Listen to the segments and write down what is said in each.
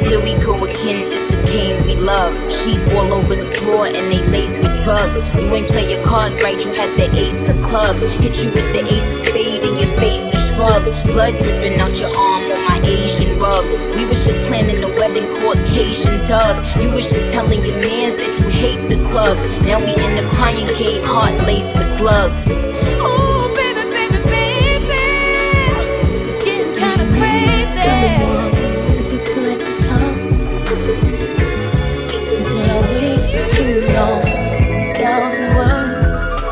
Here we go again, it's the game we love. Sheets all over the floor and they laced with drugs. You ain't play your cards right, you had the ace of clubs. Hit you with the ace of spade in your face and shrug. Blood dripping out your arm on my Asian rubs. We was just planning the wedding, Caucasian doves. You was just telling your mans that you hate the clubs. Now we in the crying game, heart laced with slugs. Oh, baby, baby, baby, it's getting kinda crazy. Is it too late to talk? Did I wait too long? 1,000 words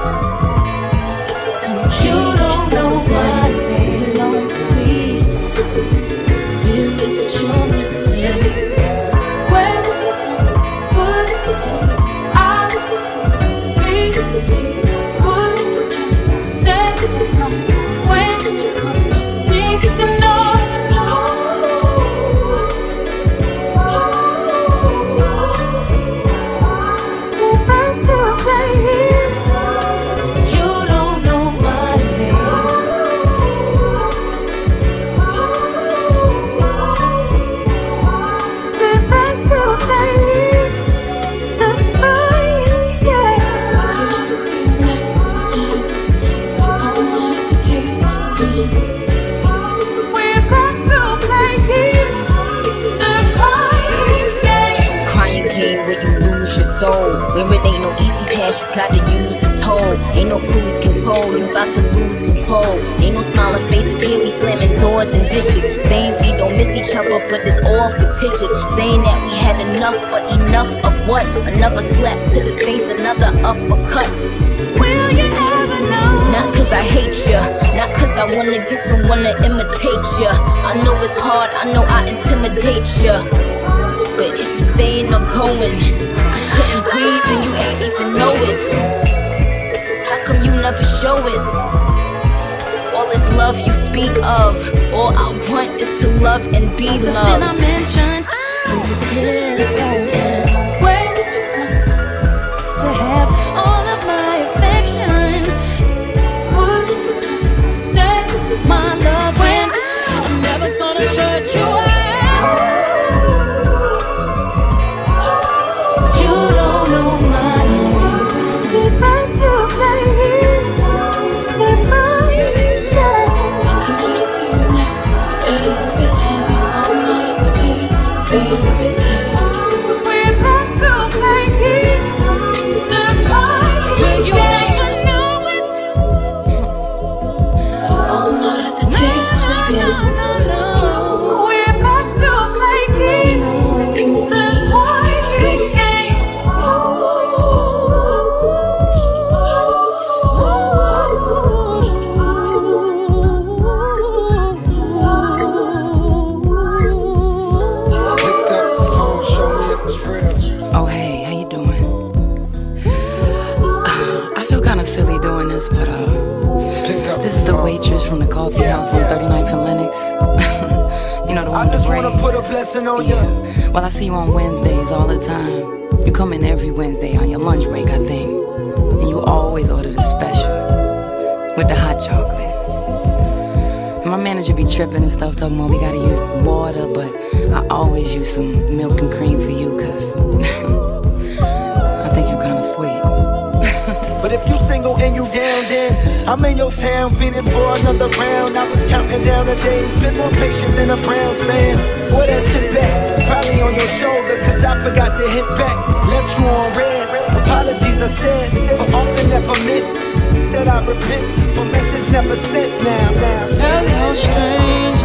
don't change nothing. Is it on 3? Do you get to show me say where did you go? Couldn't see I was busy. Couldn't just say no. When did you come? Think you know? Where it ain't no easy pass, you gotta use the toll. Ain't no cruise control, you bout to lose control. Ain't no smiling faces, here we slamming doors and dishes. Saying we don't miss each other, but it's all fictitious. Saying that we had enough, but enough of what? Another slap to the face, another uppercut. Will you ever know? Not cause I hate ya, not cause I wanna get someone to imitate ya. I know it's hard, I know I intimidate ya, but is you staying or going? Couldn't breathe and you ain't even know it. How come you never show it? All this love you speak of, all I want is to love and be loved. Did I mention is the tears going? Where did you go? To have all of my affection. Couldn't you just say My love when I'm never gonna shut you out. From the coffee house on 39th and Lennox. You know the one. I just wanna put a blessing on you. Well, I see you on Wednesdays all the time. You come in every Wednesday on your lunch break, I think. And you always order the special with the hot chocolate. And my manager be tripping and stuff, talking about we gotta use water, but I always use some milk and cream for you, cause I think you're kinda sweet. But if you single and you down, then I'm in your town feeding for another round. I was counting down the days, been more patient than a brown saying, where that chip at? Probably on your shoulder, cause I forgot to hit back. Left you on red, apologies I said, but often never meant that I repent for message never sent now. Hello, stranger.